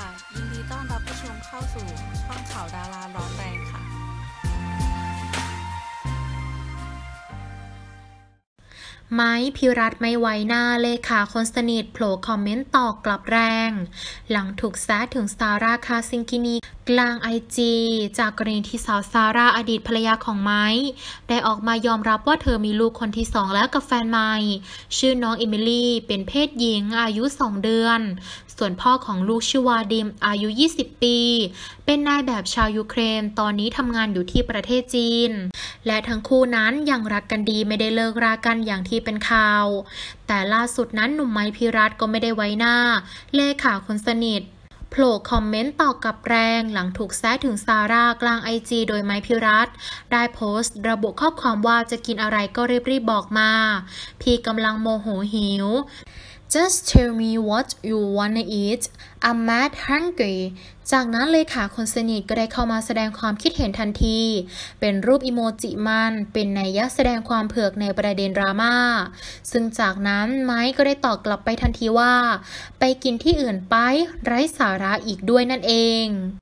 ยินดีต้อนรับผู้ชมเข้าสู่ช่องข่าวดาราร้อนแรงค่ะไม้พิรัตน์ไม่ไว้หน้าเลขาคนสนิทโผล่คอมเมนต์ตอบกลับแรงหลังถูกแซะถึงซาร่าคาซิงกินีกลางIGจากกรณีที่สาวซาร่าอดีตภรรยาของไม้ได้ออกมายอมรับว่าเธอมีลูกคนที่2แล้วกับแฟนใหม่ชื่อน้องเอมิลี่เป็นเพศหญิงอายุ2 เดือนส่วนพ่อของลูกชื่อวาดิมอายุ20 ปีเป็นนายแบบชาวยูเครนตอนนี้ทำงานอยู่ที่ประเทศจีนและทั้งคู่นั้นยังรักกันดีไม่ได้เลิกรากันอย่างที่เป็นข่าวแต่ล่าสุดนั้นหนุ่มไม้พิรัตน์ก็ไม่ได้ไว้หน้าเลขาคนสนิทโผล่คอมเมนต์ตอบกลับแรงหลังถูกแซะถึงซาร่ากลางIGโดยไม้พิรัตน์ได้โพสต์ระบุข้อความว่าจะกินอะไรก็รีบบอกมาพี่กำลังโมโหหิว Just tell me what you wanna eat I'm mad hungry จากนั้นเลขาคนสนิทก็ได้เข้ามาแสดงความคิดเห็นทันทีเป็นรูปอีโมจิมันเป็นนัยยะแสดงความเผือกในประเด็นดราม่าซึ่งจากนั้นไม้ก็ได้ตอบกลับไปทันทีว่าไปกินที่อื่นไปไร้สาระอีกด้วยนั่นเอง